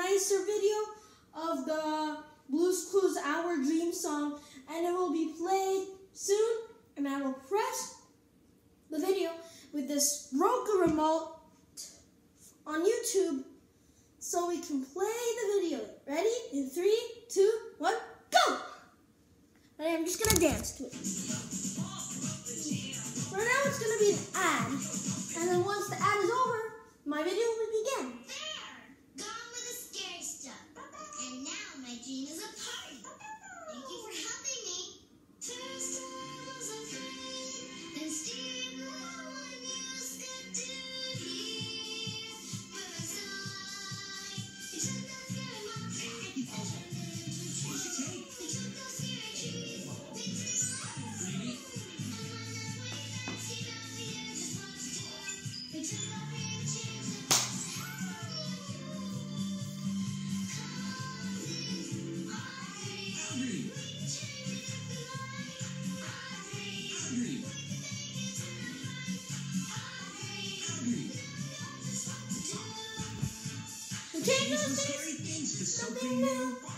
nicer video of the Blue's Clues Our Dream song, and it will be played soon, and I will press the video with this Roku remote on YouTube so we can play the video. Ready? In 3, 2, 1, go! And I'm just gonna dance to it. Right now it's gonna be an ad, and then once the ad is over, my video will begin. There! Gone with the scary stuff. And now my dream is a party. Thank you for helping me. Thursday was a thing, and Steve Lowen used to do here. But I saw he took the fear in my bag. He took those scary trees. Change those things to something new.